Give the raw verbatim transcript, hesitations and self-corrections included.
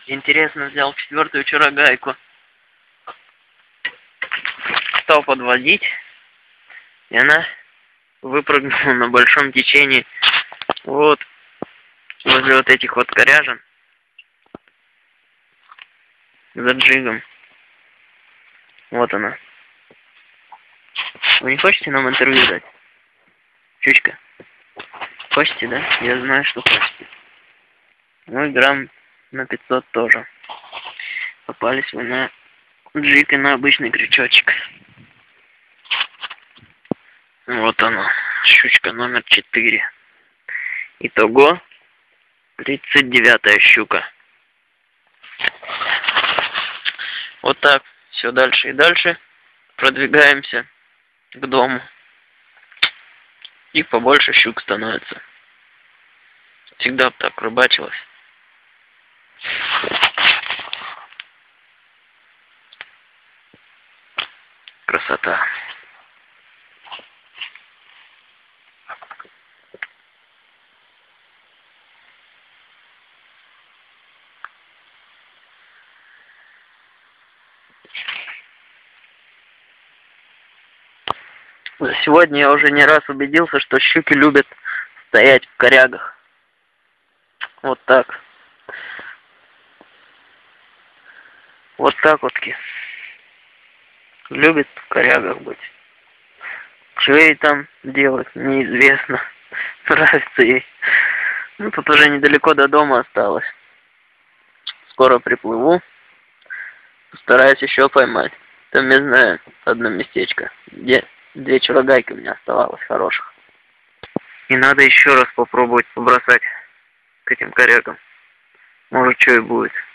Интересно, взял четвертую чарогайку. Стал подводить. И она выпрыгнула на большом течении. Вот. Возле вот этих вот коряжин. За джигом. Вот она. Вы не хотите нам интервью дать? Чучка. Хотите, да? Я знаю, что хотите. Ну и грамм на пятьсот тоже. Попались вы на джиг и на обычный крючочек. Вот она. Щучка номер четыре. Итого тридцать девятая щука. Вот так. Все дальше и дальше. Продвигаемся к дому. И побольше щук становится. Всегда так рыбачилось. Красота. За сегодня я уже не раз убедился, что щуки любят стоять в корягах. Вот так. Вот так вот-ки. Любит в корягах быть. Что ей там делать, неизвестно. Нравится ей. Ну, тут уже недалеко до дома осталось. Скоро приплыву. Постараюсь еще поймать. Там, я знаю, одно местечко, где две чарогайки у меня оставалось хороших. И надо еще раз попробовать побросать к этим корягам. Может, что и будет.